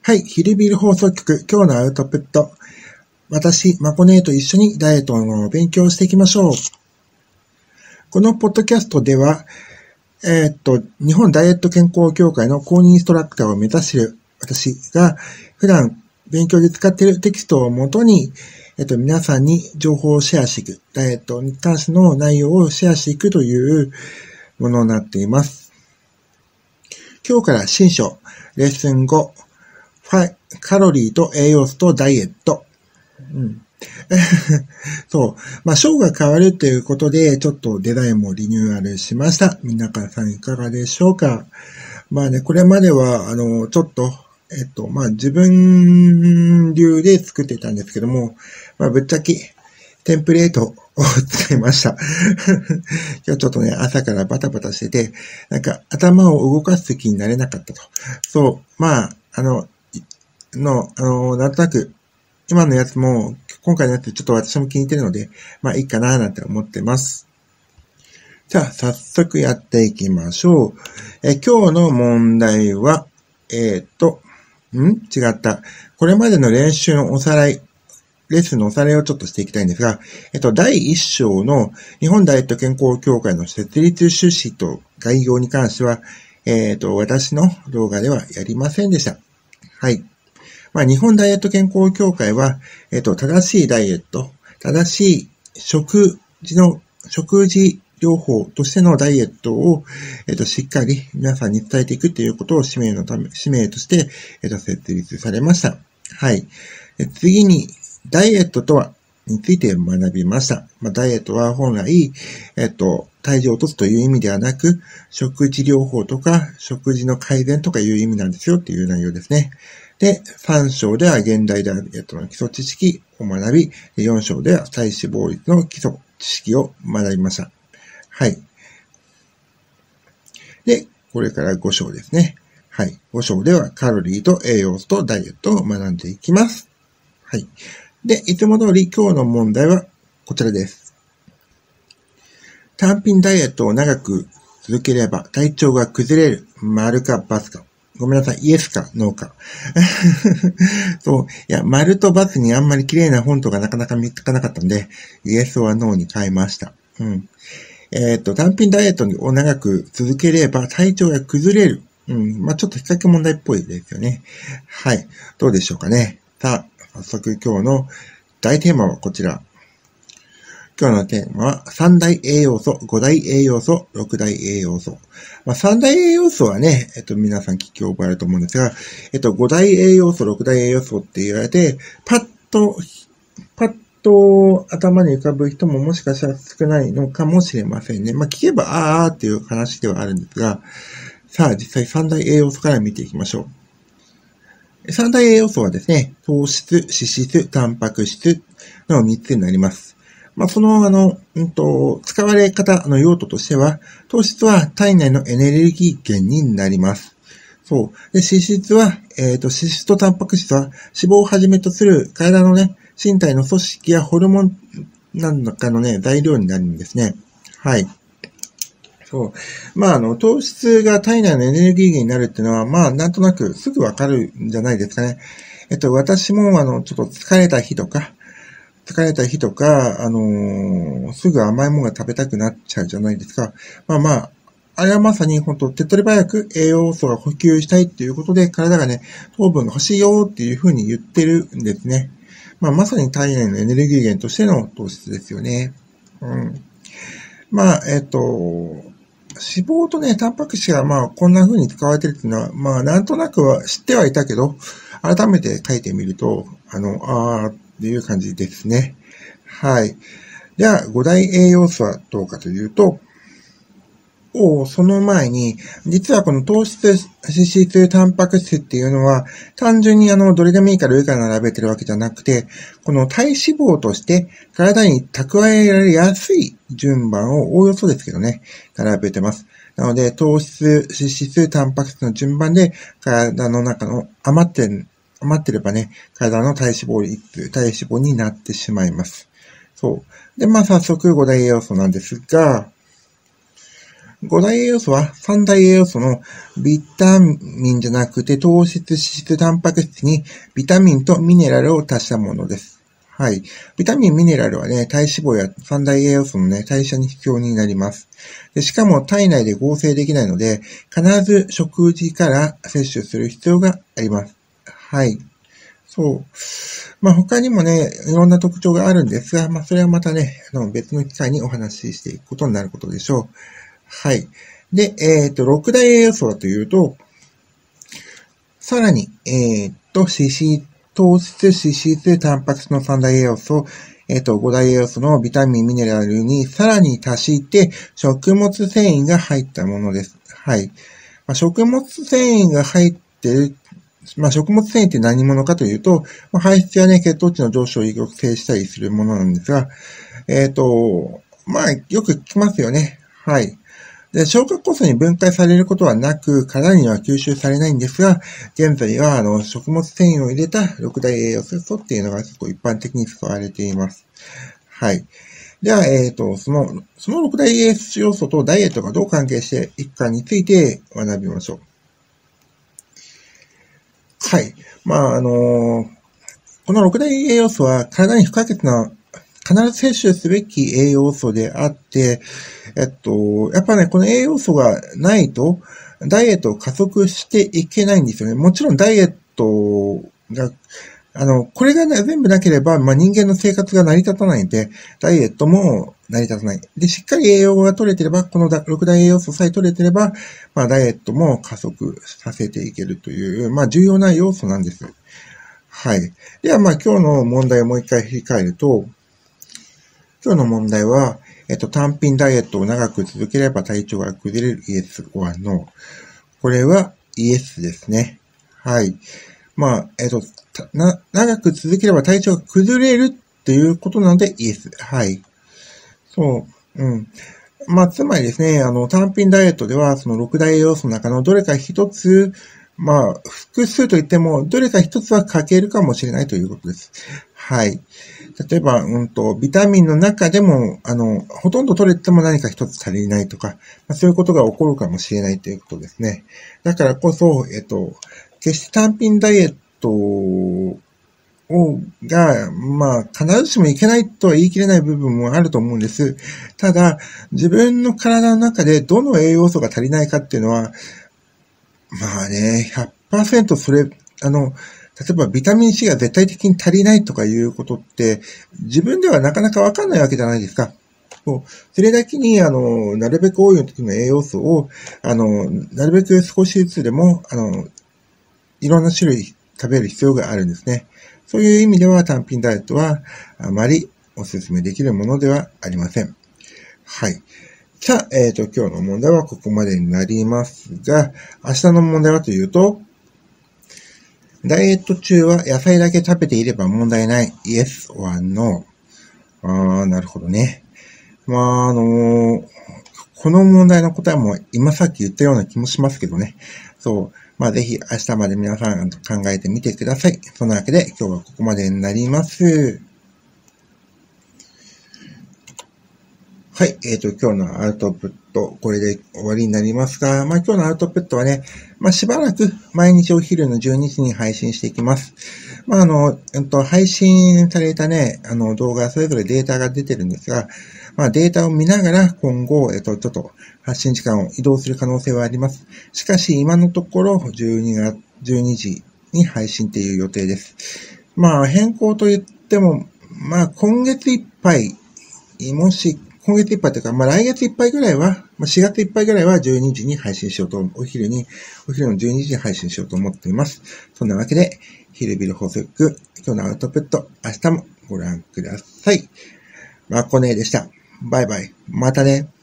はい、ヒルビル放送局、今日のアウトプット。私、マコネーと一緒にダイエットの勉強をしていきましょう。このポッドキャストでは、日本ダイエット健康協会の公認インストラクターを目指している私が、普段勉強で使っているテキストをもとに、皆さんに情報をシェアしていく、ダイエットに関しての内容をシェアしていくというものになっています。今日から新章、レッスン5、カロリーと栄養素とダイエット。そう。章が変わるということで、ちょっとデザインもリニューアルしました。皆さんいかがでしょうか。これまでは、ちょっと、自分流で作ってたんですけども、ぶっちゃけ、テンプレートを使いました。今日ちょっとね、朝からバタバタしてて、頭を動かす気になれなかったと。そう。なんとなく、今のやつも、今回のやつちょっと私も気に入ってるので、いいかななんて思ってます。じゃあ、早速やっていきましょう。今日の問題は、違った。これまでの練習のおさらい、レッスンのおさらいをちょっとしていきたいんですが、第1章の日本ダイエット健康協会の設立趣旨と概要に関しては、私の動画ではやりませんでした。はい。日本ダイエット健康協会は、正しいダイエット、正しい食事療法としてのダイエットを、しっかり皆さんに伝えていくということを使命として、設立されました。はい。次に、ダイエットとはについて学びました。ダイエットは本来、体重を落とすという意味ではなく、食事療法とか、食事の改善とかいう意味なんですよっていう内容ですね。で、3章では現代ダイエットの基礎知識を学び、4章では体脂肪率の基礎知識を学びました。はい。で、これから5章ですね。はい。5章ではカロリーと栄養素とダイエットを学んでいきます。はい。で、いつも通り今日の問題はこちらです。単品ダイエットを長く続ければ体調が崩れる。丸か×か。ごめんなさい。イエスかノーか。そう。丸と×にあんまり綺麗なフォントがなかなか見つかなかったんで、イエスはノーに変えました。単品ダイエットを長く続ければ体調が崩れる。ちょっと比較問題っぽいですよね。はい。どうでしょうかね。さあ、早速今日の大テーマはこちら。今日のテーマは3大栄養素、5大栄養素、6大栄養素。3大栄養素はね、皆さん聞き覚えあると思うんですが、5大栄養素、6大栄養素って言われて、パッと頭に浮かぶ人ももしかしたら少ないのかもしれませんね。聞けばっていう話ではあるんですが、さあ実際3大栄養素から見ていきましょう。3大栄養素はですね、糖質、脂質、タンパク質の3つになります。その、使われ方の用途としては、糖質は体内のエネルギー源になります。そう。で、脂質は、脂質とタンパク質は脂肪をはじめとする体のね、身体の組織やホルモンなんかのね、材料になるんですね。はい。そう。糖質が体内のエネルギー源になるっていうのは、なんとなくすぐわかるんじゃないですかね。私も、ちょっと疲れた日とか、すぐ甘いものが食べたくなっちゃうじゃないですか。あれはまさに本当手っ取り早く栄養素が補給したいっていうことで、体がね、糖分が欲しいよっていうふうに言ってるんですね。まさに体内のエネルギー源としての糖質ですよね。脂肪とね、タンパク質がこんな風に使われてるっていうのは、なんとなくは知ってはいたけど、改めて書いてみると、っていう感じですね。はい。では、5大栄養素はどうかというと、その前に、実はこの糖質、脂質、タンパク質っていうのは、単純にどれでもいいから上から並べてるわけじゃなくて、この体脂肪として体に蓄えられやすい順番をおおよそですけどね、並べてます。なので、糖質、脂質、タンパク質の順番で、体の中の余ってればね、体の体脂肪になってしまいます。そう。で、早速5大栄養素なんですが、 5大栄養素は3大栄養素のビタミンじゃなくて糖質、脂質、タンパク質にビタミンとミネラルを足したものです。はい。ビタミン、ミネラルはね、体脂肪や三大栄養素のね、代謝に必要になります。で、しかも体内で合成できないので、必ず食事から摂取する必要があります。はい。そう。他にもね、いろんな特徴があるんですが、それはまたね、別の機会にお話ししていくことになることでしょう。はい。で、6大栄養素はというと、さらに、糖質、脂質、タンパク質の3大栄養素、5大栄養素のビタミン、ミネラルにさらに足して、食物繊維が入ったものです。はい。食物繊維が入ってる、食物繊維って何者かというと、排出やね、血糖値の上昇を抑制したりするものなんですが、よく聞きますよね。はい。で、消化酵素に分解されることはなく、体には吸収されないんですが、現在は、食物繊維を入れた6大栄養素っていうのが結構一般的に使われています。はい。では、その6大栄養素とダイエットがどう関係していくかについて学びましょう。はい。この6大栄養素は体に不可欠な必ず摂取すべき栄養素であって、やっぱね、この栄養素がないと、ダイエットを加速していけないんですよね。もちろんダイエットが、これが、ね、全部なければ、人間の生活が成り立たないんで、ダイエットも成り立たない。で、しっかり栄養が取れてれば、この6大栄養素さえ取れてれば、ダイエットも加速させていけるという、重要な要素なんです。はい。では、今日の問題をもう一回振り返ると、今日の問題は、単品ダイエットを長く続ければ体調が崩れるイエスはノー。これはイエスですね。はい。長く続ければ体調が崩れるっていうことなのでイエス。はい。そう。うん。つまりですね、単品ダイエットでは、その6大栄養素の中のどれか一つ、複数といっても、どれか一つは欠けるかもしれないということです。はい。例えば、ビタミンの中でも、ほとんど取れても何か一つ足りないとか、そういうことが起こるかもしれないということですね。だからこそ、決して単品ダイエットが、必ずしもいけないとは言い切れない部分もあると思うんです。ただ、自分の体の中でどの栄養素が足りないかっていうのは、100% それ、例えばビタミン C が絶対的に足りないとかいうことって、自分ではなかなかわかんないわけじゃないですか。それだけに、なるべく多い時の栄養素を、なるべく少しずつでも、いろんな種類食べる必要があるんですね。そういう意味では単品ダイエットはあまりお勧めできるものではありません。はい。さあ、今日の問題はここまでになりますが、明日の問題はというと、ダイエット中は野菜だけ食べていれば問題ない。Yes or No。なるほどね。この問題の答えも今さっき言ったような気もしますけどね。そう。ぜひ明日まで皆さん考えてみてください。そんなわけで今日はここまでになります。はい。今日のアウトプット、これで終わりになりますが、今日のアウトプットはね、しばらく毎日お昼の12時に配信していきます。配信されたね、動画、それぞれデータが出てるんですが、データを見ながら今後、ちょっと発信時間を移動する可能性はあります。しかし、今のところ12時に配信っていう予定です。変更といっても、今月いっぱい、今月いっぱいというか、来月いっぱいぐらいは、4月いっぱいぐらいは12時に配信しようと、お昼の12時に配信しようと思っています。そんなわけで、昼ビル法則、今日のアウトプット、明日もご覧ください。まこねでした。バイバイ。またね。